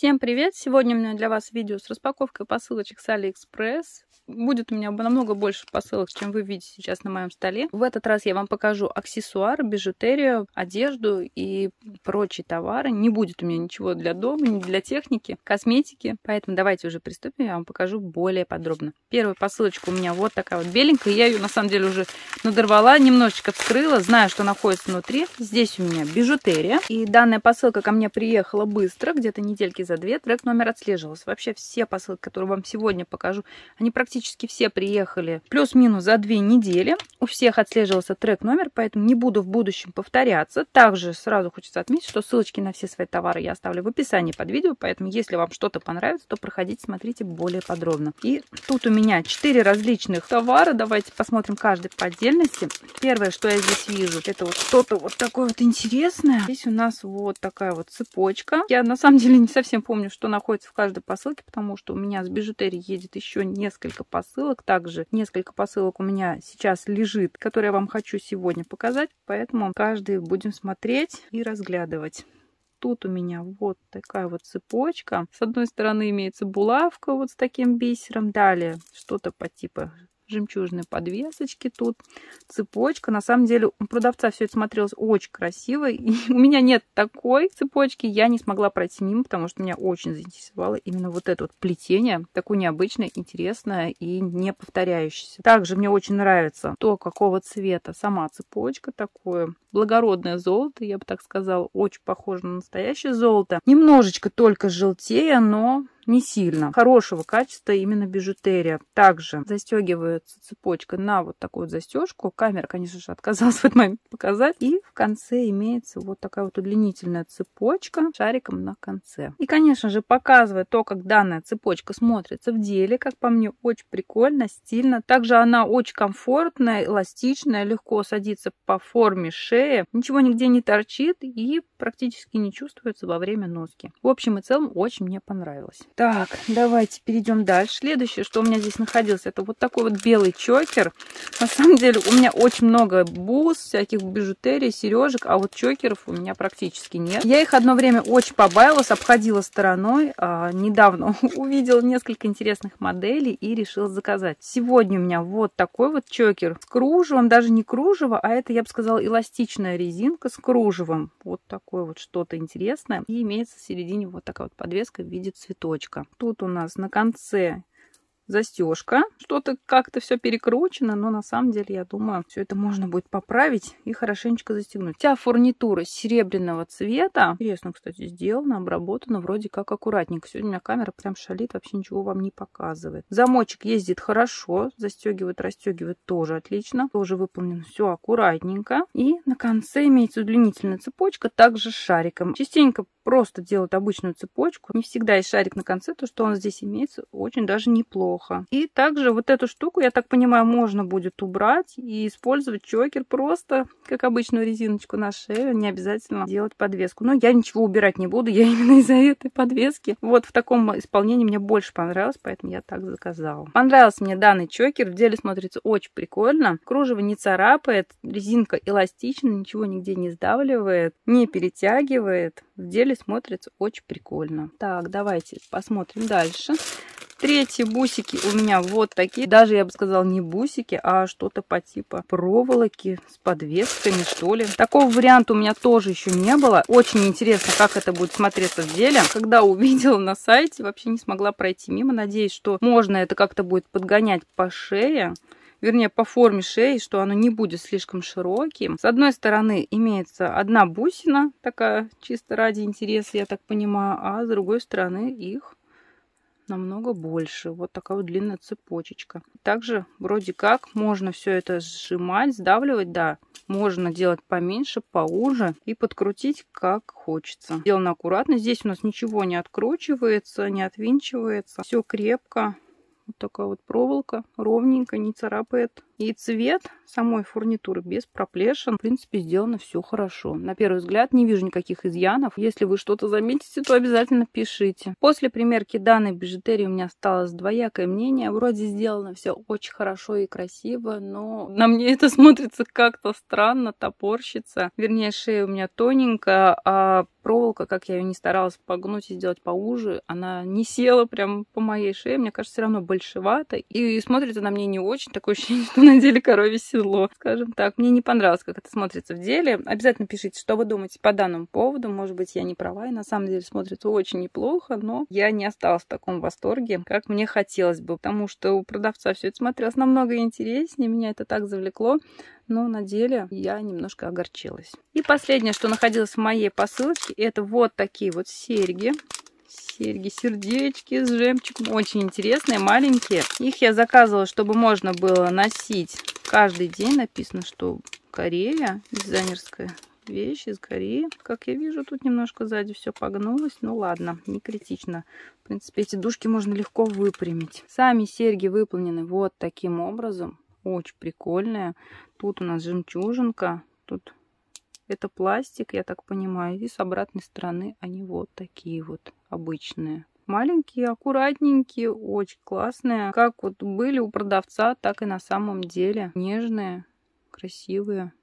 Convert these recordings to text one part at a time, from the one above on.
Всем привет! Сегодня у меня для вас видео с распаковкой посылочек с AliExpress. Будет у меня намного больше посылок, чем вы видите сейчас на моем столе. В этот раз я вам покажу аксессуары, бижутерию, одежду и прочие товары. Не будет у меня ничего для дома, ни для техники, косметики. Поэтому давайте уже приступим, я вам покажу более подробно. Первая посылочка у меня вот такая вот беленькая. Я ее на самом деле уже надорвала, немножечко вскрыла, знаю, что находится внутри. Здесь у меня бижутерия. И данная посылка ко мне приехала быстро, где-то недельки за 2. Трек номер отслеживался. Вообще все посылки, которые вам сегодня покажу, они практически все приехали плюс-минус за 2 недели. У всех отслеживался трек номер, поэтому не буду в будущем повторяться. Также сразу хочется отметить, что ссылочки на все свои товары я оставлю в описании под видео, поэтому если вам что-то понравится, то проходите, смотрите более подробно. И тут у меня 4 различных товара. Давайте посмотрим каждый по отдельности. Первое, что я здесь вижу, это вот что-то вот такое вот интересное. Здесь у нас вот такая вот цепочка. Я на самом деле не совсем помню, что находится в каждой посылке, потому что у меня с бижутерией едет еще несколько посылок. Также несколько посылок у меня сейчас лежит, которые я вам хочу сегодня показать, поэтому каждый будем смотреть и разглядывать. Тут у меня вот такая вот цепочка. С одной стороны имеется булавка вот с таким бисером. Далее что-то по типу жемчужной подвесочки, тут цепочка. На самом деле у продавца все это смотрелось очень красиво. И у меня нет такой цепочки, я не смогла пройти мимо, потому что меня очень заинтересовало именно вот это вот плетение. Такое необычное, интересное и не повторяющееся. Также мне очень нравится то, какого цвета сама цепочка. Такое благородное золото, я бы так сказала. Очень похоже на настоящее золото. Немножечко только желтее, но не сильно. Хорошего качества именно бижутерия. Также застегивается цепочка на вот такую вот застежку. Камера, конечно же, отказалась в этот момент показать. И в конце имеется вот такая вот удлинительная цепочка с шариком на конце. И, конечно же, показывает то, как данная цепочка смотрится в деле. Как по мне, очень прикольно, стильно. Также она очень комфортная, эластичная, легко садится по форме шеи. Ничего нигде не торчит и практически не чувствуется во время носки. В общем и целом, очень мне понравилось. Так, давайте перейдем дальше. Следующее, что у меня здесь находилось, это вот такой вот белый чокер. На самом деле у меня очень много бус, всяких бижутерий, сережек, а вот чокеров у меня практически нет. Я их одно время очень побаивалась, обходила стороной. Недавно увидела несколько интересных моделей и решила заказать. Сегодня у меня вот такой вот чокер с кружевом, даже не кружево, а это, я бы сказала, эластичная резинка с кружевом. Вот такое вот что-то интересное. И имеется в середине вот такая вот подвеска в виде цветочка. Тут у нас на конце застежка. Что-то как-то все перекручено, но на самом деле, я думаю, все это можно будет поправить и хорошенечко застегнуть. Вся фурнитура серебряного цвета. Интересно, кстати, сделано, обработано вроде как аккуратненько. Сегодня у меня камера прям шалит, вообще ничего вам не показывает. Замочек ездит хорошо, застегивает, расстегивает тоже отлично. Тоже выполнено все аккуратненько. И на конце имеется удлинительная цепочка, также с шариком. Частенько просто делают обычную цепочку. Не всегда есть шарик на конце, то, что он здесь имеется, очень даже неплохо. И также вот эту штуку, я так понимаю, можно будет убрать и использовать чокер просто как обычную резиночку на шею. Не обязательно делать подвеску. Но я ничего убирать не буду, я именно из-за этой подвески. Вот в таком исполнении мне больше понравилось, поэтому я так заказала. Понравился мне данный чокер, в деле смотрится очень прикольно. Кружево не царапает, резинка эластичная, ничего нигде не сдавливает, не перетягивает. В деле смотрится очень прикольно. Так, давайте посмотрим дальше. Третьи бусики у меня вот такие. Даже, я бы сказала, не бусики, а что-то по типу проволоки с подвесками, что ли. Такого варианта у меня тоже еще не было. Очень интересно, как это будет смотреться в деле. Когда увидела на сайте, вообще не смогла пройти мимо. Надеюсь, что можно это как-то будет подгонять по шее. Вернее, по форме шеи, что оно не будет слишком широким. С одной стороны имеется одна бусина, такая чисто ради интереса, я так понимаю, а с другой стороны их намного больше. Вот такая вот длинная цепочечка. Также вроде как можно все это сжимать, сдавливать, да. Можно делать поменьше, поуже и подкрутить как хочется. Сделано аккуратно. Здесь у нас ничего не откручивается, не отвинчивается. Все крепко. Вот такая вот проволока, ровненько, не царапает. И цвет самой фурнитуры без проплешин. В принципе, сделано все хорошо. На первый взгляд не вижу никаких изъянов. Если вы что-то заметите, то обязательно пишите. После примерки данной бижутерии у меня осталось двоякое мнение. Вроде сделано все очень хорошо и красиво, но на мне это смотрится как-то странно, топорщится. Вернее, шея у меня тоненькая, а проволока, как я ее не старалась погнуть и сделать поуже, она не села прям по моей шее. Мне кажется, все равно большевато. И смотрится на мне не очень. Такое ощущение, что на деле коровье седло. Скажем так, мне не понравилось, как это смотрится в деле. Обязательно пишите, что вы думаете по данному поводу. Может быть, я не права, и на самом деле смотрится очень неплохо, но я не осталась в таком восторге, как мне хотелось бы, потому что у продавца все это смотрелось намного интереснее. Меня это так завлекло. Но на деле я немножко огорчилась. И последнее, что находилось в моей посылочке, это вот такие вот серьги. Сердечки с жемчугом. Очень интересные, маленькие. Их я заказывала, чтобы можно было носить каждый день. Написано, что Корея, дизайнерская вещь из Кореи. Как я вижу, тут немножко сзади все погнулось. Ну ладно, не критично. В принципе, эти дужки можно легко выпрямить. Сами серьги выполнены вот таким образом. Очень прикольная. Тут у нас жемчужинка. Тут это пластик, я так понимаю. И с обратной стороны они вот такие вот обычные. Маленькие, аккуратненькие, очень классные. Как вот были у продавца, так и на самом деле. Нежные, красивые.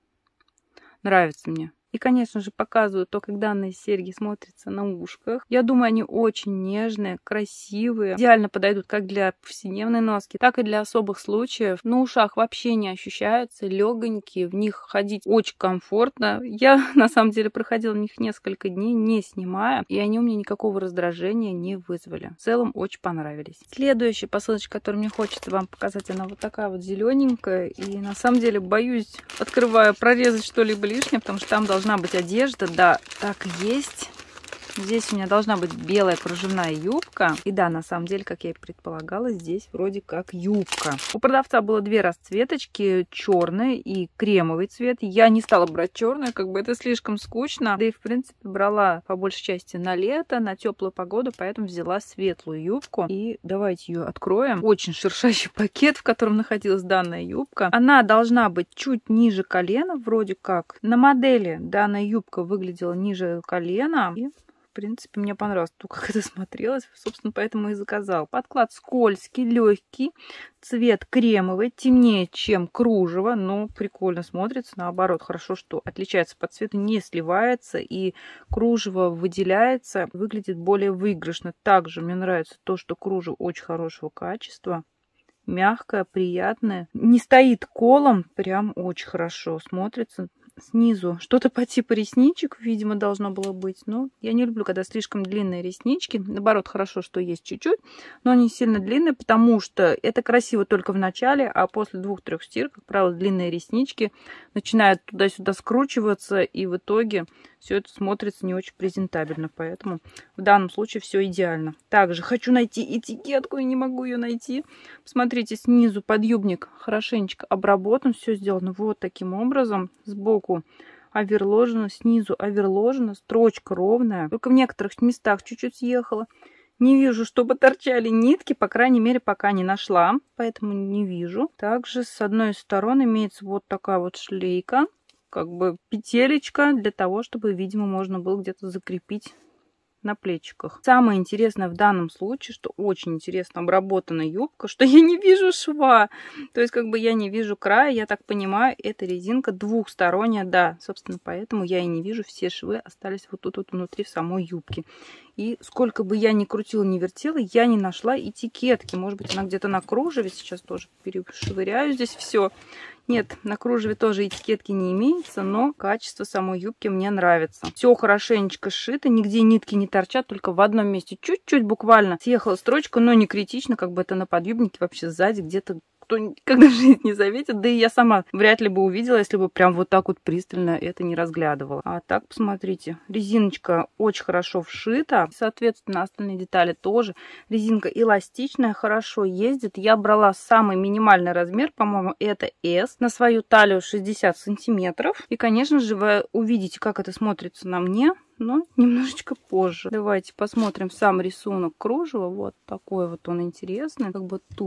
Нравится мне. И, конечно же, показываю то, как данные серьги смотрятся на ушках. Я думаю, они очень нежные, красивые. Идеально подойдут как для повседневной носки, так и для особых случаев. На ушах вообще не ощущаются, легонькие, в них ходить очень комфортно. Я, на самом деле, проходила в них несколько дней, не снимая, и они у меня никакого раздражения не вызвали. В целом, очень понравились. Следующая посылочка, которую мне хочется вам показать, она вот такая вот зелененькая. И, на самом деле, боюсь, открывая, прорезать что-либо лишнее, потому что там должна быть одежда, да, так и есть. Здесь у меня должна быть белая кружевная юбка. И да, на самом деле, как я и предполагала, здесь вроде как юбка. У продавца было две расцветочки, черный и кремовый цвет. Я не стала брать черную, как бы это слишком скучно. Да и, в принципе, брала по большей части на лето, на теплую погоду, поэтому взяла светлую юбку. И давайте ее откроем. Очень шершащий пакет, в котором находилась данная юбка. Она должна быть чуть ниже колена, вроде как. На модели данная юбка выглядела ниже колена. И в принципе, мне понравилось то, как это смотрелось. Собственно, поэтому и заказал. Подклад скользкий, легкий. Цвет кремовый, темнее, чем кружево, но прикольно смотрится. Наоборот, хорошо, что отличается по цвету, не сливается, и кружево выделяется, выглядит более выигрышно. Также мне нравится то, что кружево очень хорошего качества. Мягкое, приятное. Не стоит колом, прям очень хорошо смотрится. Снизу что-то по типу ресничек, видимо, должно было быть. Но я не люблю, когда слишком длинные реснички. Наоборот, хорошо, что есть чуть-чуть, но не сильно длинные, потому что это красиво только в начале, а после 2-3 стир, как правило, длинные реснички начинают туда-сюда скручиваться, и в итоге все это смотрится не очень презентабельно. Поэтому в данном случае все идеально. Также хочу найти этикетку и не могу ее найти. Посмотрите, снизу подъюбник хорошенечко обработан. Все сделано вот таким образом. Сбоку оверложено, снизу оверложено. Строчка ровная. Только в некоторых местах чуть-чуть съехала. Не вижу, чтобы торчали нитки. По крайней мере, пока не нашла. Поэтому не вижу. Также с одной стороны имеется вот такая вот шлейка. Как бы петелечка для того, чтобы, видимо, можно было где-то закрепить на плечиках. Самое интересное в данном случае, что очень интересно обработана юбка, что я не вижу шва. То есть, как бы я не вижу края, я так понимаю, эта резинка двухсторонняя, да. Собственно, поэтому я и не вижу, все швы остались вот тут вот внутри в самой юбке. И сколько бы я ни крутила, ни вертела, я не нашла этикетки. Может быть, она где-то на кружеве. Сейчас тоже перешвыряю здесь все. Нет, на кружеве тоже этикетки не имеется, но качество самой юбки мне нравится. Все хорошенечко сшито, нигде нитки не торчат, только в одном месте чуть-чуть буквально съехала строчка, но не критично, как бы это на подъюбнике вообще сзади где-то кто никогда в жизни не заметит, да и я сама вряд ли бы увидела, если бы прям вот так вот пристально это не разглядывала. А так, посмотрите, резиночка очень хорошо вшита, соответственно, остальные детали тоже. Резинка эластичная, хорошо ездит. Я брала самый минимальный размер, по-моему, это S, на свою талию 60 сантиметров. И, конечно же, вы увидите, как это смотрится на мне, но немножечко позже. Давайте посмотрим сам рисунок кружева. Вот такой вот он интересный, как бы тут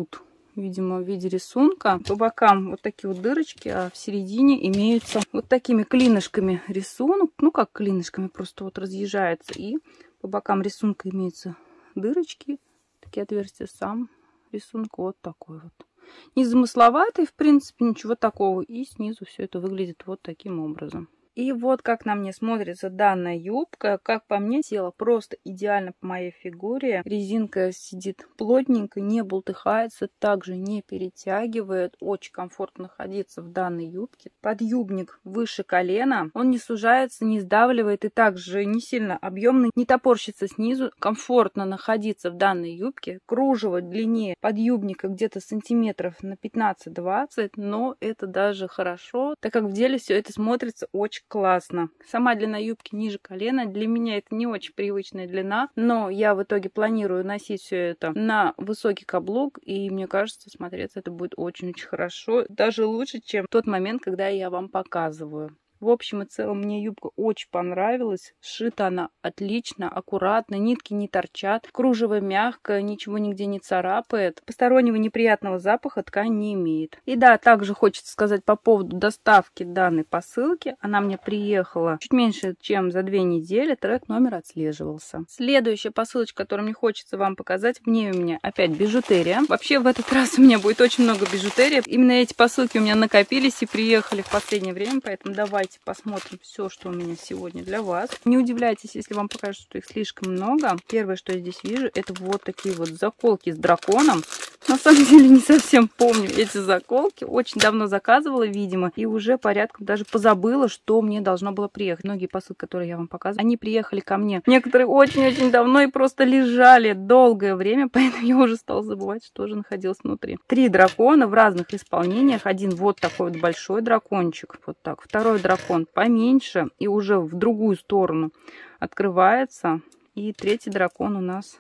видимо, в виде рисунка. По бокам вот такие вот дырочки, а в середине имеются вот такими клинышками рисунок. Ну, как клинышками, просто вот разъезжается. И по бокам рисунка имеются дырочки, такие отверстия. Сам рисунок вот такой вот. Незамысловатый, в принципе, ничего такого. И снизу все это выглядит вот таким образом. И вот как на мне смотрится данная юбка. Как по мне, тело просто идеально по моей фигуре. Резинка сидит плотненько, не бултыхается, также не перетягивает. Очень комфортно находиться в данной юбке. Подъюбник выше колена. Он не сужается, не сдавливает и также не сильно объемный, не топорщится снизу. Комфортно находиться в данной юбке. Кружево длиннее подъюбника где-то сантиметров на 15-20, но это даже хорошо, так как в деле все это смотрится очень классно. Сама длина юбки ниже колена. Для меня это не очень привычная длина, но я в итоге планирую носить все это на высокий каблук, и мне кажется, смотреться это будет очень-очень хорошо. Даже лучше, чем тот момент, когда я вам показываю. В общем и целом, мне юбка очень понравилась. Сшита она отлично, аккуратно, нитки не торчат. Кружево мягкое, ничего нигде не царапает. Постороннего неприятного запаха ткань не имеет. И да, также хочется сказать по поводу доставки данной посылки. Она мне приехала чуть меньше, чем за 2 недели. Трек номер отслеживался. Следующая посылочка, которую мне хочется вам показать. В ней у меня опять бижутерия. Вообще в этот раз у меня будет очень много бижутерии. Именно эти посылки у меня накопились и приехали в последнее время, поэтому давайте посмотрим все, что у меня сегодня для вас. Не удивляйтесь, если вам покажется, что их слишком много. Первое, что я здесь вижу, это вот такие вот заколки с драконом. На самом деле не совсем помню эти заколки. Очень давно заказывала, видимо, и уже порядком даже позабыла, что мне должно было приехать. Многие посылки, которые я вам показывала, они приехали ко мне. Некоторые очень-очень давно и просто лежали долгое время, поэтому я уже стала забывать, что же находилось внутри. 3 дракона в разных исполнениях. Один вот такой вот большой дракончик, вот так. Второй дракон поменьше и уже в другую сторону открывается. И 3-й дракон у нас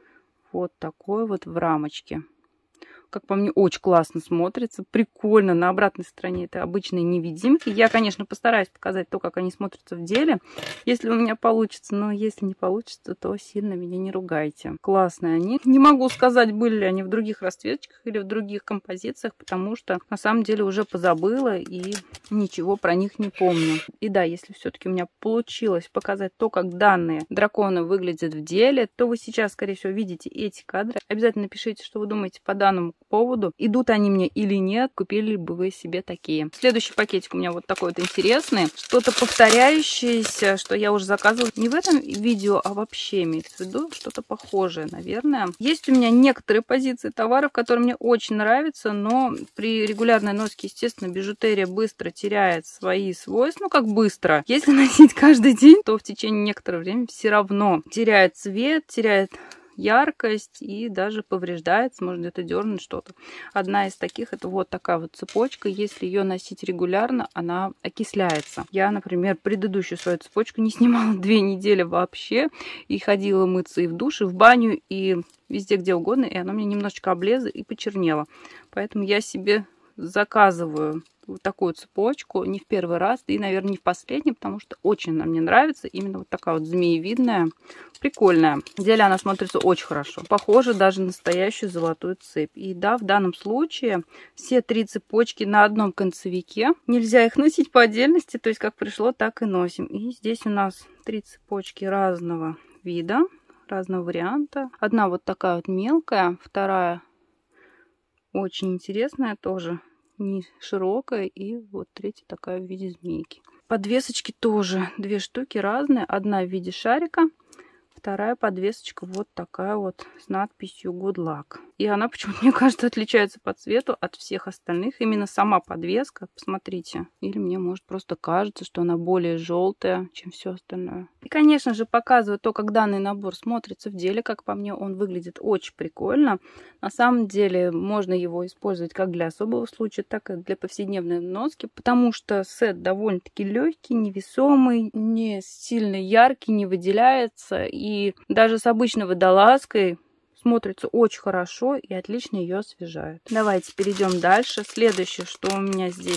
вот такой вот в рамочке. Как по мне, очень классно смотрится, прикольно. На обратной стороне это обычные невидимки. Я, конечно, постараюсь показать то, как они смотрятся в деле, если у меня получится. Но если не получится, то сильно меня не ругайте. Классные они. Не могу сказать, были ли они в других расцветочках или в других композициях, потому что на самом деле уже позабыла и ничего про них не помню. И да, если все-таки у меня получилось показать то, как данные драконы выглядят в деле, то вы сейчас, скорее всего, видите эти кадры. Обязательно пишите, что вы думаете по данному поводу. Идут они мне или нет, купили бы вы себе такие. Следующий пакетик у меня вот такой вот интересный. Что-то повторяющееся, что я уже заказывала не в этом видео, а вообще имеется в виду что-то похожее, наверное. Есть у меня некоторые позиции товаров, которые мне очень нравятся, но при регулярной носке, естественно, бижутерия быстро теряет свои свойства. Ну, как быстро. Если носить каждый день, то в течение некоторого времени все равно теряет цвет, теряет яркость и даже повреждается, можно где-то дернуть что-то. Одна из таких это вот такая вот цепочка. Если ее носить регулярно, она окисляется. Я, например, предыдущую свою цепочку не снимала 2 недели вообще и ходила мыться и в душ, и в баню, и везде где угодно, и она мне немножечко облезла и почернела. Поэтому я себе заказываю вот такую цепочку не в первый раз и, наверное, не в последний, потому что очень она мне нравится. Именно вот такая вот змеевидная, прикольная. В деле она смотрится очень хорошо. Похоже даже на настоящую золотую цепь. И да, в данном случае все 3 цепочки на одном концевике. Нельзя их носить по отдельности, то есть как пришло, так и носим. И здесь у нас 3 цепочки разного вида, разного варианта. Одна вот такая вот мелкая, вторая очень интересная тоже, не широкая, и вот 3-я такая в виде змейки. Подвесочки тоже 2 штуки разные. Одна в виде шарика, вторая подвесочка вот такая вот с надписью Good Luck. И она почему-то, мне кажется, отличается по цвету от всех остальных. Именно сама подвеска, посмотрите. Или мне, может, просто кажется, что она более желтая, чем все остальное. И, конечно же, показываю то, как данный набор смотрится в деле. Как по мне, он выглядит очень прикольно. На самом деле, можно его использовать как для особого случая, так и для повседневной носки, потому что сет довольно-таки легкий, невесомый, не сильно яркий, не выделяется. И даже с обычной водолазкой смотрится очень хорошо и отлично ее освежает. Давайте перейдем дальше. Следующее, что у меня здесь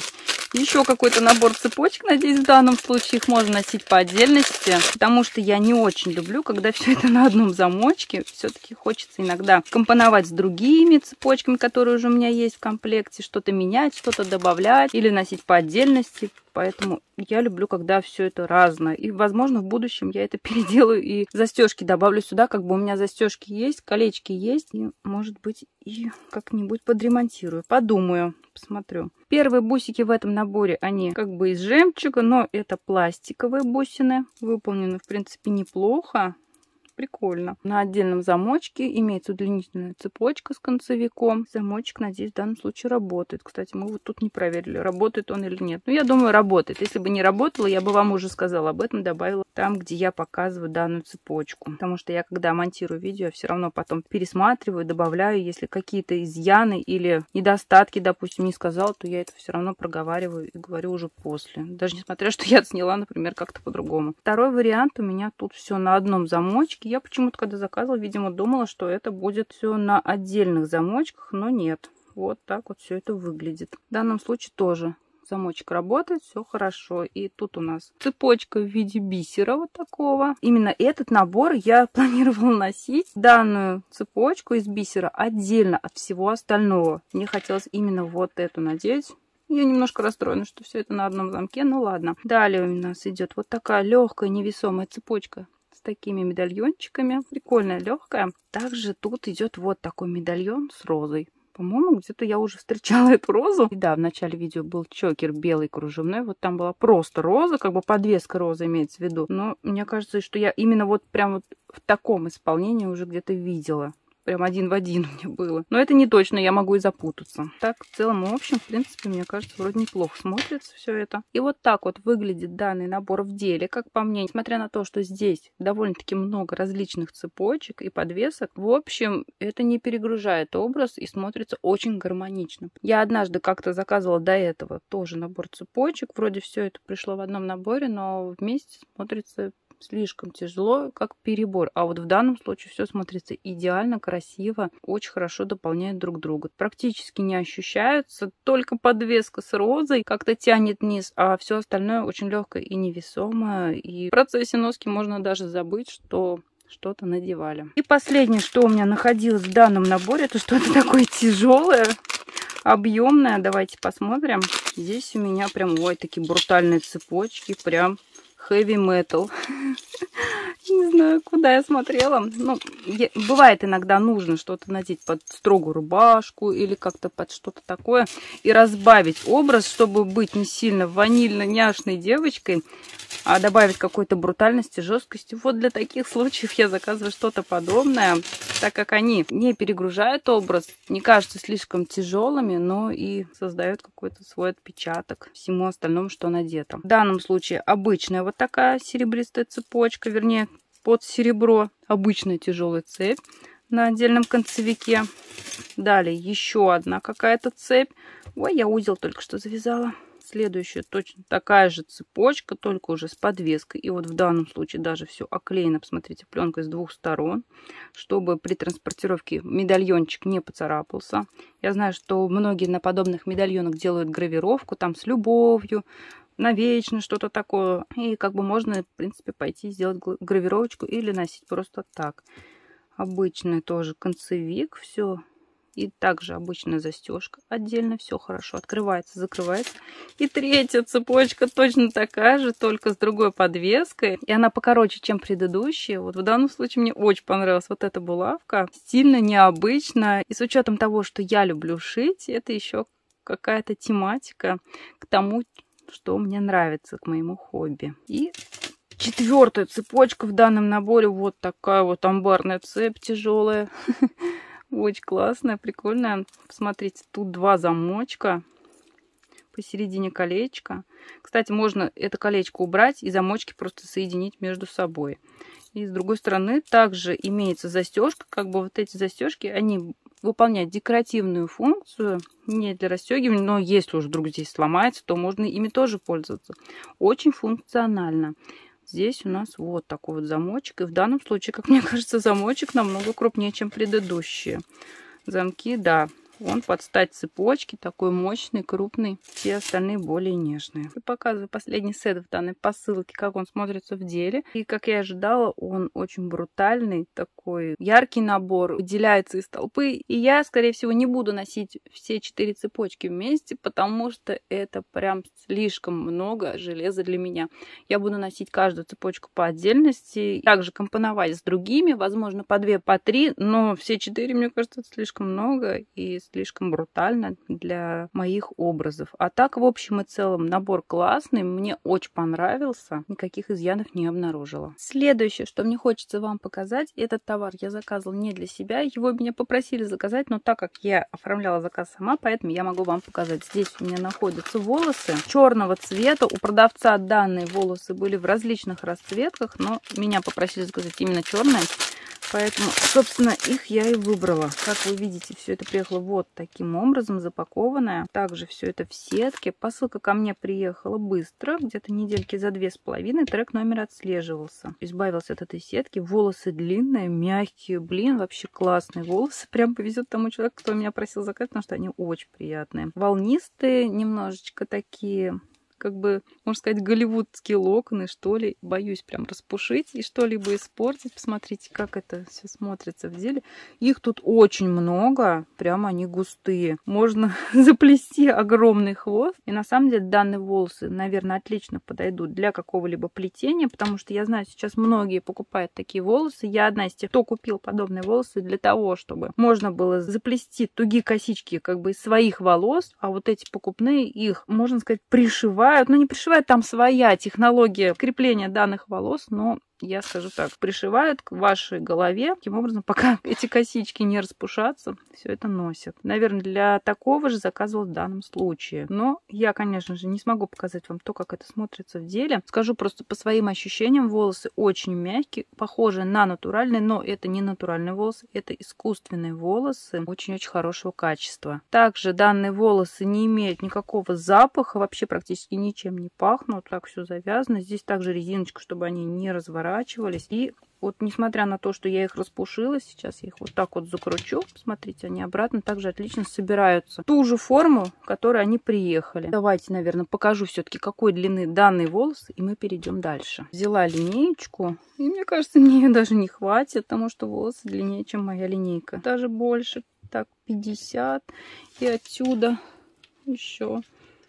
Еще какой-то набор цепочек. Надеюсь, в данном случае их можно носить по отдельности, потому что я не очень люблю, когда все это на одном замочке. Все-таки хочется иногда компоновать с другими цепочками, которые уже у меня есть в комплекте, что-то менять, что-то добавлять или носить по отдельности. Поэтому я люблю, когда все это разное. И, возможно, в будущем я это переделаю и застежки добавлю сюда. Как бы у меня застежки есть, колечки есть. И, может быть, и как-нибудь подремонтирую. Подумаю, посмотрю. Первые бусики в этом наборе, они как бы из жемчуга, но это пластиковые бусины. Выполнены, в принципе, неплохо. Прикольно. На отдельном замочке имеется удлинительная цепочка с концевиком. Замочек, надеюсь, в данном случае работает. Кстати, мы вот тут не проверили, работает он или нет. Но я думаю, работает. Если бы не работало, я бы вам уже сказала об этом, добавила там, где я показываю данную цепочку. Потому что я, когда монтирую видео, все равно потом пересматриваю, добавляю. Если какие-то изъяны или недостатки, допустим, не сказала, то я это все равно проговариваю и говорю уже после. Даже несмотря, что я сняла, например, как-то по-другому. Второй вариант у меня тут все на одном замочке. Я почему-то, когда заказывала, видимо, думала, что это будет все на отдельных замочках, но нет. Вот так вот все это выглядит. В данном случае тоже замочек работает, все хорошо. И тут у нас цепочка в виде бисера вот такого. Именно этот набор я планировала носить, данную цепочку из бисера, отдельно от всего остального. Мне хотелось именно вот эту надеть. Я немножко расстроена, что все это на одном замке, ну ладно. Далее у нас идет вот такая легкая невесомая цепочка с такими медальончиками. Прикольная, легкая. Также тут идет вот такой медальон с розой. По-моему, где-то я уже встречала эту розу. И да, в начале видео был чокер белый кружевной. Вот там была просто роза, как бы подвеска розы имеется в виду. Но мне кажется, что я именно вот прям вот в таком исполнении уже где-то видела. Прям один в один у меня было. Но это не точно, я могу и запутаться. Так, в целом, в общем, в принципе, мне кажется, вроде неплохо смотрится все это. И вот так вот выглядит данный набор в деле, как по мне. Несмотря на то, что здесь довольно-таки много различных цепочек и подвесок, в общем, это не перегружает образ и смотрится очень гармонично. Я однажды как-то заказывала до этого тоже набор цепочек. Вроде все это пришло в одном наборе, но вместе смотрится слишком тяжело, как перебор. А вот в данном случае все смотрится идеально, красиво, очень хорошо дополняет друг друга. Практически не ощущаются, только подвеска с розой как-то тянет вниз, а все остальное очень легкое и невесомое. И в процессе носки можно даже забыть, что что-то надевали. И последнее, что у меня находилось в данном наборе, это что-то такое тяжелое, объемное. Давайте посмотрим. Здесь у меня прям, ой, такие брутальные цепочки, прям heavy metal. Не знаю, куда я смотрела. Ну, бывает иногда нужно что-то надеть под строгую рубашку или как-то под что-то такое и разбавить образ, чтобы быть не сильно ванильно-няшной девочкой, а добавить какой-то брутальности, жесткости. Вот для таких случаев я заказываю что-то подобное, так как они не перегружают образ, не кажутся слишком тяжелыми, но и создают какой-то свой отпечаток всему остальному, что надето. В данном случае обычная вот такая серебристая цепочка, вернее, под серебро, обычная тяжелая цепь на отдельном концевике. Далее еще одна какая-то цепь. Ой, я узел только что завязала. Следующая точно такая же цепочка, только уже с подвеской. И вот в данном случае даже все оклеено, посмотрите, пленкой с двух сторон, чтобы при транспортировке медальончик не поцарапался. Я знаю, что многие на подобных медальонах делают гравировку, там с любовью, навечно, что-то такое. И как бы можно, в принципе, пойти сделать гравировочку или носить просто так. Обычный тоже концевик, все. И также обычная застежка отдельно, все хорошо открывается, закрывается. И третья цепочка точно такая же, только с другой подвеской. И она покороче, чем предыдущая. Вот в данном случае мне очень понравилась вот эта булавка. Стильно, необычно. И с учетом того, что я люблю шить, это еще какая-то тематика к тому, что мне нравится, к моему хобби. И четвертая цепочка в данном наборе. Вот такая вот амбарная цепь тяжелая. Очень классная, прикольная. Посмотрите, тут два замочка. Посередине колечко. Кстати, можно это колечко убрать и замочки просто соединить между собой. И с другой стороны также имеется застежка. Как бы вот эти застежки, они выполняют декоративную функцию. Не для расстегивания, но если уж вдруг здесь сломается, то можно ими тоже пользоваться. Очень функционально. Здесь у нас вот такой вот замочек. И в данном случае, как мне кажется, замочек намного крупнее, чем предыдущие замки. Да, Он под стать цепочке, такой мощный, крупный. Все остальные более нежные. И показываю последний сет в данной посылке, как он смотрится в деле. И как я ожидала, он очень брутальный, такой яркий набор, выделяется из толпы. И я, скорее всего, не буду носить все 4 цепочки вместе, потому что это прям слишком много железа для меня. Я буду носить каждую цепочку по отдельности, также компоновать с другими, возможно, по 2, по 3, но все 4, мне кажется, это слишком много и слишком брутально для моих образов. А так, в общем и целом, набор классный, мне очень понравился, никаких изъянов не обнаружила. Следующее, что мне хочется вам показать, этот товар я заказывала не для себя, его меня попросили заказать, но так как я оформляла заказ сама, поэтому я могу вам показать. Здесь у меня находятся волосы черного цвета, у продавца данные волосы были в различных расцветках, но меня попросили заказать именно черные. Поэтому, собственно, их я и выбрала. Как вы видите, все это приехало вот таким образом, запакованное. Также все это в сетке. Посылка ко мне приехала быстро, где-то недельки за 2,5. Трек номер отслеживался. Избавился от этой сетки. Волосы длинные, мягкие. Блин, вообще классные волосы. Прям повезет тому человеку, кто меня просил заказать, потому что они очень приятные. Волнистые, немножечко такие... как бы, можно сказать, голливудские локоны, что ли. Боюсь прям распушить и что-либо испортить. Посмотрите, как это все смотрится в деле. Их тут очень много. Прямо они густые. Можно заплести огромный хвост. И на самом деле данные волосы, наверное, отлично подойдут для какого-либо плетения. Потому что я знаю, сейчас многие покупают такие волосы. Я одна из тех, кто купил подобные волосы для того, чтобы можно было заплести тугие косички как бы из своих волос. А вот эти покупные, их, можно сказать, пришивают. Ну, не пришивают, там своя технология крепления данных волос, но я скажу так, пришивают к вашей голове. Таким образом, пока эти косички не распушатся, все это носят. Наверное, для такого же заказывала в данном случае. Но я, конечно же, не смогу показать вам то, как это смотрится в деле. Скажу просто по своим ощущениям. Волосы очень мягкие, похожие на натуральные, но это не натуральные волосы, это искусственные волосы очень-очень хорошего качества. Также данные волосы не имеют никакого запаха, вообще практически ничем не пахнут. Так все завязано. Здесь также резиночка, чтобы они не разворачивались. И вот несмотря на то, что я их распушила, сейчас я их вот так вот закручу. Смотрите, они обратно также отлично собираются. Ту же форму, в которой они приехали. Давайте, наверное, покажу все-таки, какой длины данные волосы, и мы перейдем дальше. Взяла линеечку, и мне кажется, мне ее даже не хватит, потому что волосы длиннее, чем моя линейка. Даже больше. Так, 50. И отсюда еще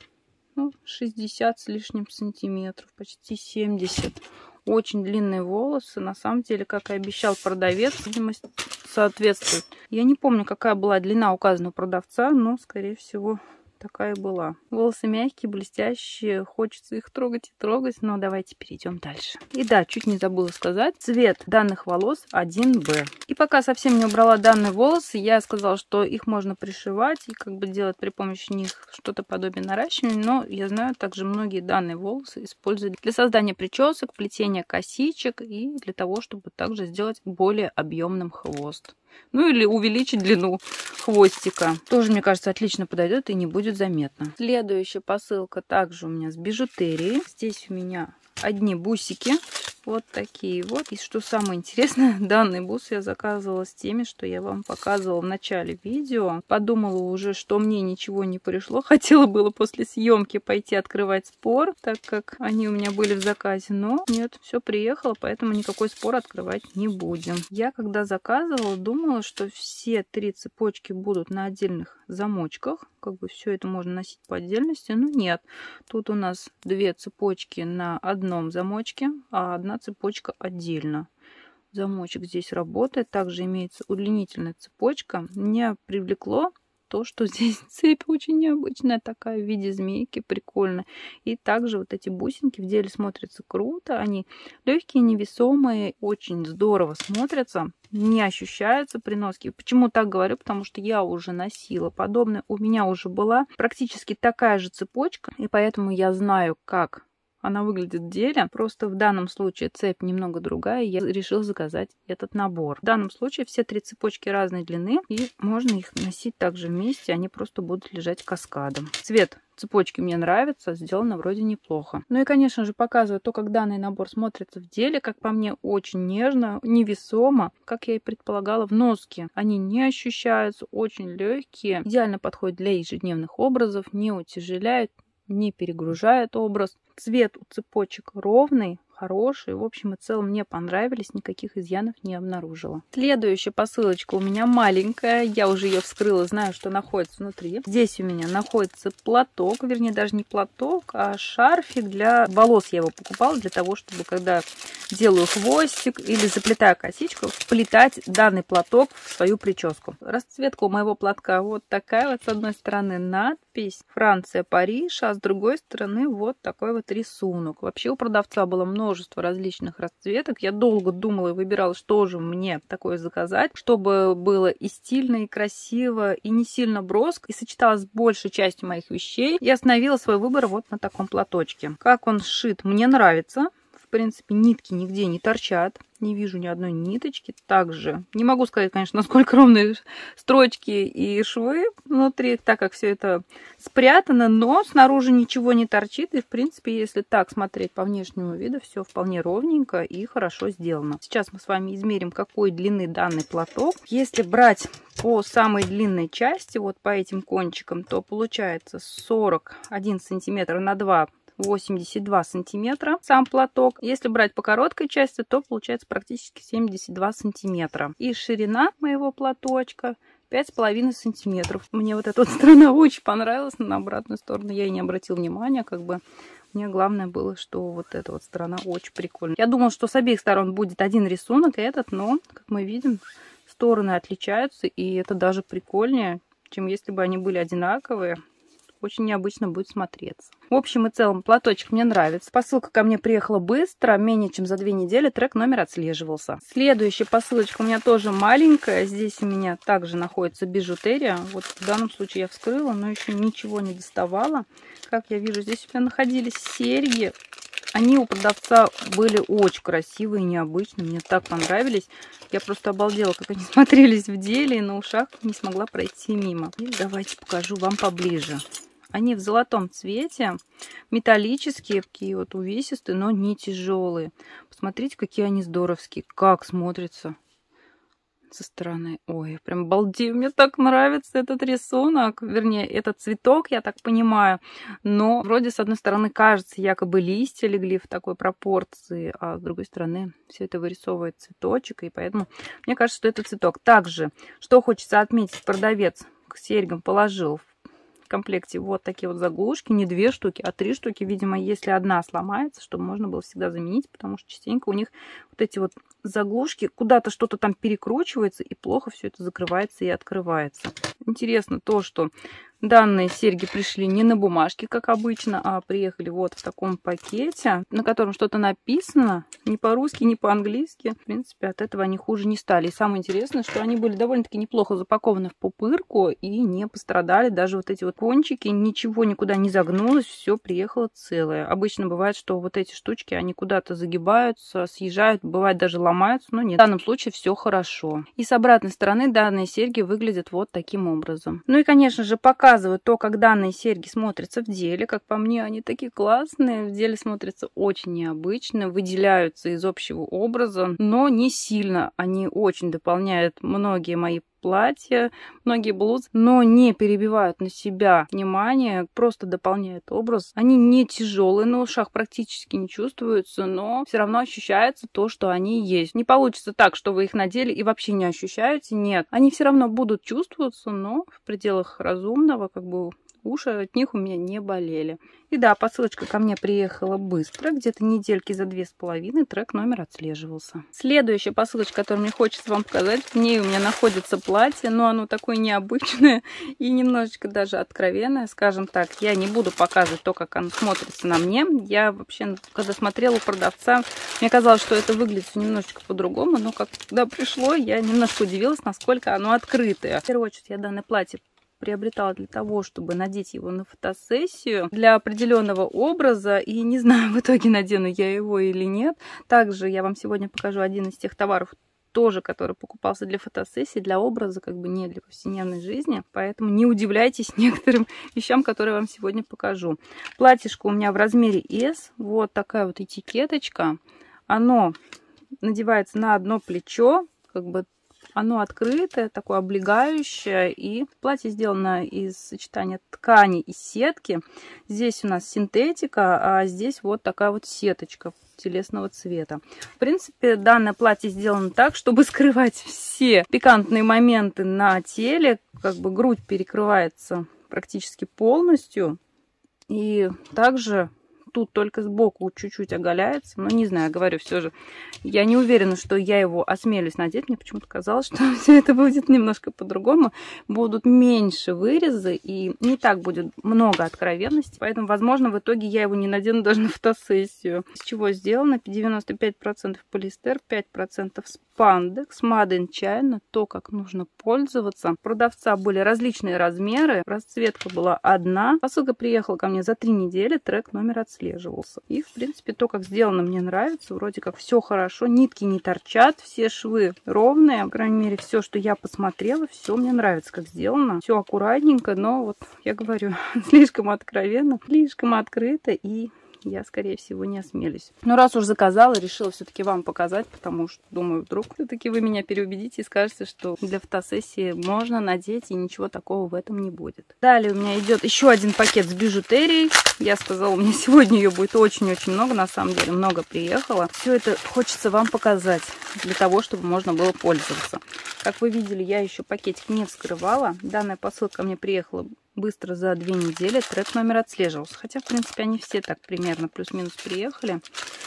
60 с лишним сантиметров, почти 70. Очень длинные волосы. На самом деле, как и обещал продавец, видимо, соответствует. Я не помню, какая была длина указанного продавца, но, скорее всего, такая была. Волосы мягкие, блестящие. Хочется их трогать и трогать, но давайте перейдем дальше. И да, чуть не забыла сказать. Цвет данных волос 1Б. И пока совсем не убрала данные волосы, я сказала, что их можно пришивать и как бы делать при помощи них что-то подобие наращивания. Но я знаю, также многие данные волосы используют для создания причесок, плетения косичек и для того, чтобы также сделать более объемным хвост. Ну или увеличить длину хвостика. Тоже, мне кажется, отлично подойдет и не будет заметно. Следующая посылка также у меня с бижутерией. Здесь у меня одни бусики. Вот такие вот. И что самое интересное, данный бус я заказывала с теми, что я вам показывала в начале видео. Подумала уже, что мне ничего не пришло. Хотела было после съемки пойти открывать спор, так как они у меня были в заказе. Но нет, все приехало, поэтому никакой спор открывать не будем. Я когда заказывала, думала, что все 3 цепочки будут на отдельных замочках. Как бы все это можно носить по отдельности. Но нет. Тут у нас 2 цепочки на одном замочке, а одна цепочка отдельно. Замочек здесь работает. Также имеется удлинительная цепочка. Меня привлекло то, что здесь цепь очень необычная такая в виде змейки, прикольно. И также вот эти бусинки в деле смотрятся круто. Они легкие, невесомые, очень здорово смотрятся. Не ощущаются при носке. Почему так говорю? Потому что я уже носила подобное. У меня уже была практически такая же цепочка. И поэтому я знаю, как она выглядит в деле. Просто в данном случае цепь немного другая. Я решила заказать этот набор. В данном случае все 3 цепочки разной длины. И можно их носить также вместе. Они просто будут лежать каскадом. Цвет цепочки мне нравятся, сделано вроде неплохо. Ну и, конечно же, показываю то, как данный набор смотрится в деле. Как по мне, очень нежно, невесомо, как я и предполагала, в носке. Они не ощущаются, очень легкие, идеально подходят для ежедневных образов, не утяжеляют, не перегружает образ. Цвет у цепочек ровный, хороший. В общем и целом мне понравились, никаких изъянов не обнаружила. Следующая посылочка у меня маленькая. Я уже ее вскрыла, знаю, что находится внутри. Здесь у меня находится платок, вернее даже не платок, а шарфик для волос. Я его покупала для того, чтобы когда делаю хвостик или заплетаю косичку, вплетать данный платок в свою прическу. Расцветка у моего платка вот такая вот. С одной стороны надпись «Франция, Париж», а с другой стороны вот такой вот рисунок. Вообще у продавца было множество различных расцветок. Я долго думала и выбирала, что же мне такое заказать, чтобы было и стильно, и красиво, и не сильно броско, и сочеталось с большей частью моих вещей. Я остановила свой выбор вот на таком платочке. Как он сшит, мне нравится. В принципе, нитки нигде не торчат. Не вижу ни одной ниточки. Также не могу сказать, конечно, насколько ровные строчки и швы внутри, так как все это спрятано, но снаружи ничего не торчит. И, в принципе, если так смотреть по внешнему виду, все вполне ровненько и хорошо сделано. Сейчас мы с вами измерим, какой длины данный платок. Если брать по самой длинной части, вот по этим кончикам, то получается 41 сантиметр на 2, 82 сантиметра сам платок. Если брать по короткой части, то получается практически 72 сантиметра. И ширина моего платочка 5,5 сантиметров. Мне вот эта вот сторона очень понравилась, но на обратную сторону я и не обратила внимания, как бы. Мне главное было, что вот эта вот сторона очень прикольная. Я думала, что с обеих сторон будет один рисунок, этот, но, как мы видим, стороны отличаются, и это даже прикольнее, чем если бы они были одинаковые. Очень необычно будет смотреться. В общем и целом, платочек мне нравится. Посылка ко мне приехала быстро, менее чем за 2 недели. Трек номер отслеживался. Следующая посылочка у меня тоже маленькая. Здесь у меня также находится бижутерия. Вот в данном случае я вскрыла, но еще ничего не доставала. Как я вижу, здесь у меня находились серьги. Они у продавца были очень красивые, необычные. Мне так понравились. Я просто обалдела, как они смотрелись в деле. И на ушах не смогла пройти мимо. И давайте покажу вам поближе. Они в золотом цвете, металлические, такие вот увесистые, но не тяжелые. Посмотрите, какие они здоровские, как смотрятся со стороны. Ой, прям балдею, мне так нравится этот рисунок, вернее, этот цветок, я так понимаю. Но вроде с одной стороны кажется, якобы листья легли в такой пропорции, а с другой стороны все это вырисовывает цветочек, и поэтому мне кажется, что это цветок. Также, что хочется отметить, продавец к серьгам положил в комплекте вот такие вот заглушки, не 2 штуки, а 3 штуки. Видимо, если одна сломается, чтобы можно было всегда заменить, потому что частенько у них вот эти вот заглушки, куда-то что-то там перекручивается, и плохо все это закрывается и открывается. Интересно то, что данные серьги пришли не на бумажке, как обычно, а приехали вот в таком пакете, на котором что-то написано, ни по-русски, ни по-английски. В принципе, от этого они хуже не стали. И самое интересное, что они были довольно-таки неплохо запакованы в пупырку и не пострадали. Даже вот эти вот кончики, ничего никуда не загнулось, все приехало целое. Обычно бывает, что вот эти штучки, они куда-то загибаются, съезжают, бывает даже ломаются, но нет. В данном случае все хорошо. И с обратной стороны данные серьги выглядят вот таким образом. Ну и, конечно же, показываю то, как данные серьги смотрятся в деле. Как по мне, они такие классные. В деле смотрятся очень необычно, выделяются из общего образа, но не сильно. Они очень дополняют многие мои платья, многие блузы, но не перебивают на себя внимание, просто дополняют образ. Они не тяжелые, на ушах практически не чувствуются, но все равно ощущается то, что они есть. Не получится так, что вы их надели и вообще не ощущаете. Нет, они все равно будут чувствоваться, но в пределах разумного, как бы уши от них у меня не болели. И да, посылочка ко мне приехала быстро, где-то недельки за 2,5, трек номер отслеживался. Следующая посылочка, которую мне хочется вам показать, в ней у меня находится платье, но оно такое необычное и немножечко даже откровенное, скажем так. Я не буду показывать то, как оно смотрится на мне. Я вообще, когда смотрела у продавца, мне казалось, что это выглядит немножечко по-другому, но когда пришло, я немножко удивилась, насколько оно открытое. В первую очередь, я данное платье приобретала для того, чтобы надеть его на фотосессию для определенного образа, и не знаю, в итоге надену я его или нет. Также я вам сегодня покажу один из тех товаров, тоже, который покупался для фотосессии, для образа, как бы не для повседневной жизни. Поэтому не удивляйтесь некоторым вещам, которые я вам сегодня покажу. Платьишко у меня в размере S. Вот такая вот этикеточка. Оно надевается на одно плечо, как бы оно открытое, такое облегающее. И платье сделано из сочетания ткани и сетки. Здесь у нас синтетика, а здесь вот такая вот сеточка телесного цвета. В принципе, данное платье сделано так, чтобы скрывать все пикантные моменты на теле. Как бы грудь перекрывается практически полностью. И также тут только сбоку чуть-чуть оголяется. Но не знаю, говорю, все же я не уверена, что я его осмелюсь надеть. Мне почему-то казалось, что все это будет немножко по-другому. Будут меньше вырезы и не так будет много откровенности. Поэтому, возможно, в итоге я его не надену даже на фотосессию. Из чего сделано? 95% полиэстер, 5% спандекс, Made in China, то, как нужно пользоваться. У продавца были различные размеры. Расцветка была одна. Посылка приехала ко мне за 3 недели. Трек номер отслеживался. И, в принципе, то, как сделано, мне нравится. Вроде как все хорошо. Нитки не торчат. Все швы ровные. По крайней мере, все, что я посмотрела, все мне нравится, как сделано. Все аккуратненько, но вот, я говорю, слишком откровенно, слишком открыто, и я, скорее всего, не осмелюсь. Но раз уж заказала, решила все-таки вам показать, потому что, думаю, вдруг все-таки вы меня переубедите и скажете, что для фотосессии можно надеть, и ничего такого в этом не будет. Далее у меня идет еще один пакет с бижутерией. Я сказала, у меня сегодня ее будет очень-очень много, на самом деле, много приехало. Все это хочется вам показать, для того, чтобы можно было пользоваться. Как вы видели, я еще пакетик не вскрывала. Данная посылка мне приехала быстро за 2 недели. Трек номер отслеживался. Хотя, в принципе, они все так примерно плюс-минус приехали.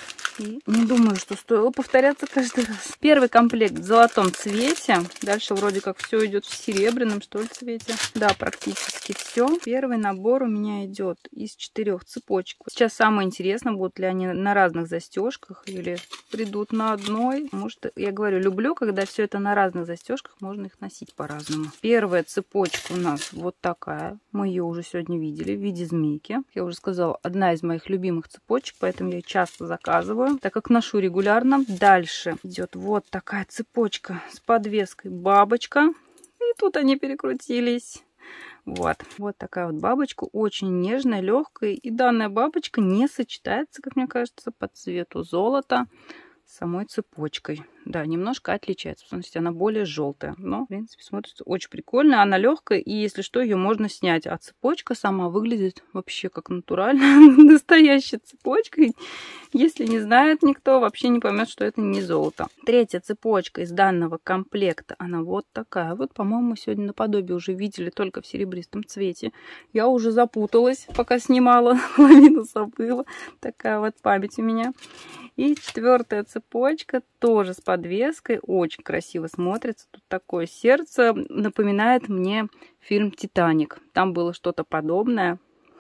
И не думаю, что стоило повторяться каждый раз. Первый комплект в золотом цвете. Дальше вроде как все идет в серебряном, что ли, цвете. Да, практически все. Первый набор у меня идет из 4 цепочек. Сейчас самое интересное, будут ли они на разных застежках или придут на одной. Может, я говорю, люблю, когда все это на разных застежках, можно их носить по-разному. Первая цепочка у нас вот такая. Мы ее уже сегодня видели в виде змейки. Я уже сказала, одна из моих любимых цепочек, поэтому я ее часто заказываю, так как ношу регулярно. Дальше идет вот такая цепочка с подвеской бабочка. И тут они перекрутились. Вот такая вот бабочка, очень нежная, легкая. И данная бабочка не сочетается, как мне кажется, по цвету золота с самой цепочкой. Да, немножко отличается, потому что она более желтая. Но, в принципе, смотрится очень прикольно. Она легкая, и если что, ее можно снять. А цепочка сама выглядит вообще как натуральная, настоящая цепочка. Если не знает никто, вообще не поймет, что это не золото. Третья цепочка из данного комплекта, она вот такая. Вот, по-моему, сегодня наподобие уже видели, только в серебристом цвете. Я уже запуталась, пока снимала, половину забыла. Такая вот память у меня. И 4-я цепочка тоже с подвеской. Очень красиво смотрится. Тут такое сердце. Напоминает мне фильм «Титаник». Там было что-то подобное.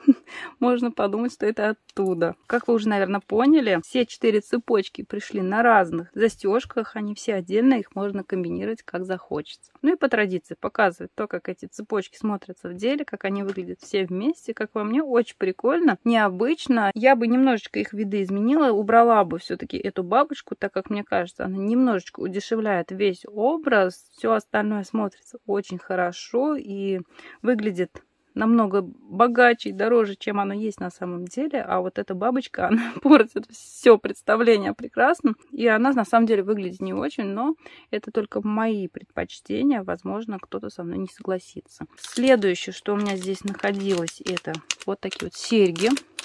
Можно подумать, что это оттуда. Как вы уже, наверное, поняли, все 4 цепочки пришли на разных застежках. Они все отдельно, их можно комбинировать как захочется. Ну и по традиции показывать то, как эти цепочки смотрятся в деле, как они выглядят все вместе. Как по мне, очень прикольно, необычно. Я бы немножечко их видоизменила, убрала бы все-таки эту бабочку, так как мне кажется, она немножечко удешевляет весь образ. Все остальное смотрится очень хорошо и выглядит намного богаче и дороже, чем оно есть на самом деле. А вот эта бабочка, она портит все представление прекрасно. И она на самом деле выглядит не очень, но это только мои предпочтения. Возможно, кто-то со мной не согласится. Следующее, что у меня здесь находилось, это вот такие вот серьги.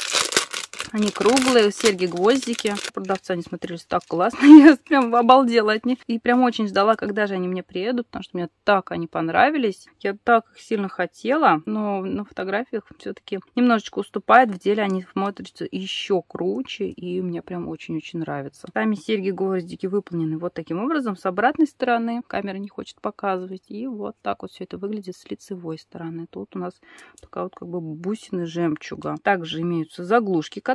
Они круглые, серьги-гвоздики. Продавцы, они смотрелись так классно. Я прям обалдела от них. И прям очень ждала, когда же они мне приедут, потому что мне так они понравились. Я так их сильно хотела, но на фотографиях все-таки немножечко уступает. В деле они смотрятся еще круче, и мне прям очень-очень нравится. Сами серьги-гвоздики выполнены вот таким образом. С обратной стороны камера не хочет показывать. И вот так вот все это выглядит с лицевой стороны. Тут у нас такая вот как бы бусины жемчуга. Также имеются заглушки,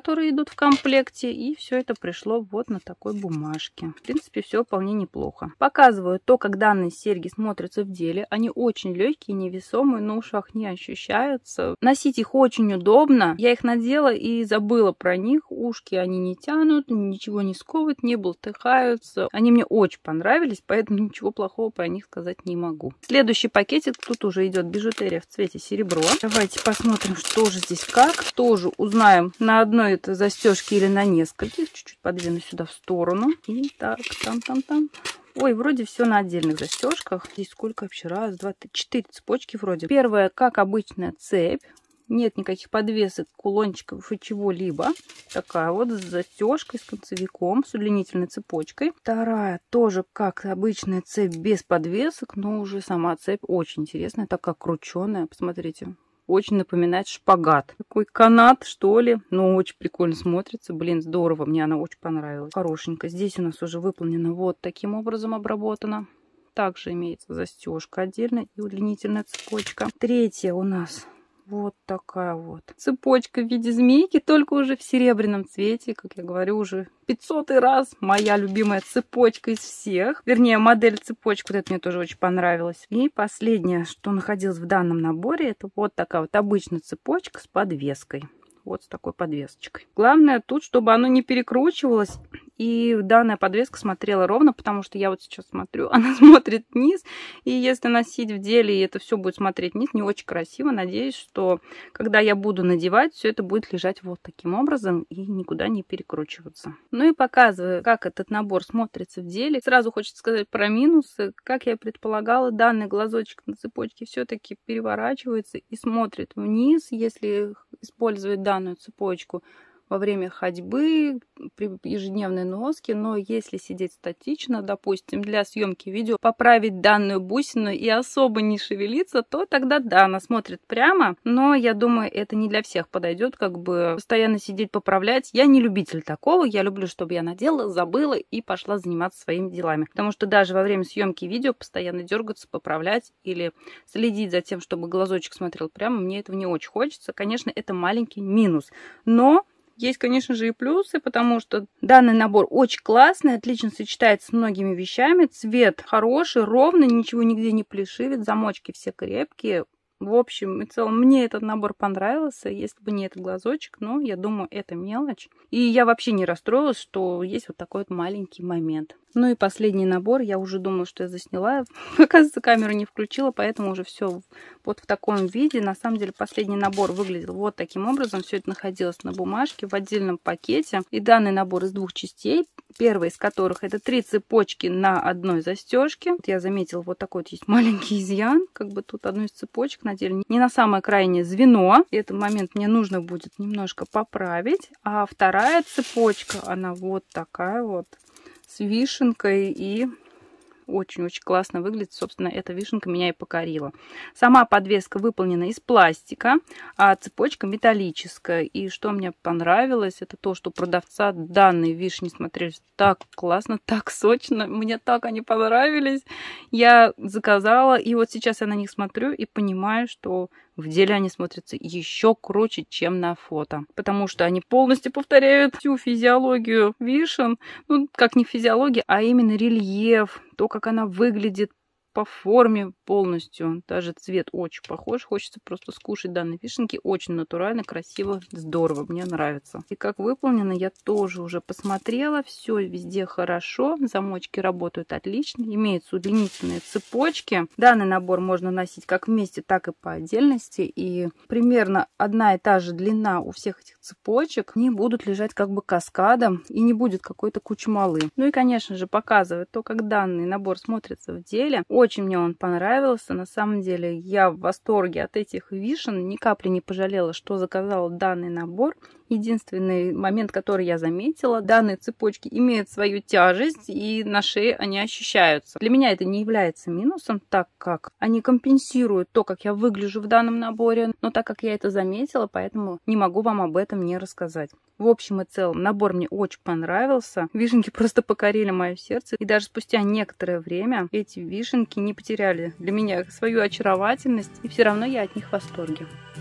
которые идут в комплекте. И все это пришло вот на такой бумажке. В принципе, все вполне неплохо. Показываю то, как данные серьги смотрятся в деле. Они очень легкие, невесомые, на ушах не ощущаются. Носить их очень удобно. Я их надела и забыла про них. Ушки они не тянут, ничего не сковывают, не болтыхаются. Они мне очень понравились, поэтому ничего плохого про них сказать не могу. Следующий пакетик. Тут уже идет бижутерия в цвете серебро. Давайте посмотрим, что же здесь как. Тоже узнаем, на одной это застежке или на нескольких. Чуть-чуть подвину сюда в сторону. И так, там. Ой, вроде все на отдельных застежках. Здесь сколько вообще? Раз, два, три, 4 цепочки вроде. Первая, как обычная, цепь. Нет никаких подвесок, кулончиков и чего-либо. Такая вот с застежкой, с концевиком, с удлинительной цепочкой. Вторая тоже, как обычная цепь, без подвесок, но уже сама цепь очень интересная, такая крученая. Посмотрите. Очень напоминает шпагат. Такой канат, что ли. Но очень прикольно смотрится. Блин, здорово. Мне она очень понравилась. Хорошенько. Здесь у нас уже выполнено вот таким образом обработано. Также имеется застежка отдельно и удлинительная цепочка. Третья у нас вот такая вот цепочка в виде змейки, только уже в серебряном цвете. Как я говорю, уже 500-й раз моя любимая цепочка из всех. Вернее, модель цепочки. Вот это мне тоже очень понравилось. И последнее, что находилось в данном наборе, это вот такая вот обычная цепочка с подвеской. Вот с такой подвесочкой. Главное тут, чтобы оно не перекручивалось. И данная подвеска смотрела ровно, потому что я вот сейчас смотрю, она смотрит вниз. И если носить в деле, и это все будет смотреть вниз, не очень красиво. Надеюсь, что когда я буду надевать, все это будет лежать вот таким образом и никуда не перекручиваться. Ну и показываю, как этот набор смотрится в деле. Сразу хочется сказать про минусы. Как я предполагала, данный глазочек на цепочке все-таки переворачивается и смотрит вниз, если использовать данную цепочку во время ходьбы, при ежедневной носке. Но если сидеть статично, допустим, для съемки видео, поправить данную бусину и особо не шевелиться, то тогда да, она смотрит прямо. Но я думаю, это не для всех подойдет, как бы постоянно сидеть, поправлять. Я не любитель такого. Я люблю, чтобы я надела, забыла и пошла заниматься своими делами. Потому что даже во время съемки видео постоянно дергаться, поправлять или следить за тем, чтобы глазочек смотрел прямо, мне этого не очень хочется. Конечно, это маленький минус. Но есть, конечно же, и плюсы, потому что данный набор очень классный, отлично сочетается с многими вещами. Цвет хороший, ровный, ничего нигде не плешивит, замочки все крепкие. В общем и целом, мне этот набор понравился, если бы не этот глазочек, но я думаю, это мелочь. И я вообще не расстроилась, что есть вот такой вот маленький момент. Ну и последний набор, я уже думала, что я засняла, оказывается, камеру не включила, поэтому уже все вот в таком виде. На самом деле последний набор выглядел вот таким образом, все это находилось на бумажке в отдельном пакете. И данный набор из 2 частей, первая из которых это 3 цепочки на одной застежке. Вот я заметила, вот такой вот есть маленький изъян, как бы тут одну из цепочек надели не на самое крайнее звено. И этот момент мне нужно будет немножко поправить. А вторая цепочка, она вот такая вот, с вишенкой, и очень-очень классно выглядит. Собственно, эта вишенка меня и покорила. Сама подвеска выполнена из пластика, а цепочка металлическая. И что мне понравилось, это то, что продавца данные вишни смотрелись так классно, так сочно. Мне так они понравились. Я заказала, и вот сейчас я на них смотрю и понимаю, что в деле они смотрятся еще круче, чем на фото. Потому что они полностью повторяют всю физиологию вишен. Ну, как не физиология, а именно рельеф, то, как она выглядит по форме полностью. Даже цвет очень похож. Хочется просто скушать данные вишенки. Очень натурально, красиво, здорово. Мне нравится. И как выполнено, я тоже уже посмотрела. Все везде хорошо. Замочки работают отлично. Имеются удлинительные цепочки. Данный набор можно носить как вместе, так и по отдельности. И примерно одна и та же длина у всех этих цепочек. Они будут лежать как бы каскадом. И не будет какой-то кучмалы. Ну и, конечно же, показывает то, как данный набор смотрится в деле. Очень мне он понравился. На самом деле я в восторге от этих вишен. Ни капли не пожалела, что заказала данный набор. Единственный момент, который я заметила, данные цепочки имеют свою тяжесть, и на шее они ощущаются. Для меня это не является минусом, так как они компенсируют то, как я выгляжу в данном наборе. Но так как я это заметила, поэтому не могу вам об этом не рассказать. В общем и целом, набор мне очень понравился. Вишенки просто покорили мое сердце. И даже спустя некоторое время эти вишенки не потеряли для меня свою очаровательность. И все равно я от них в восторге.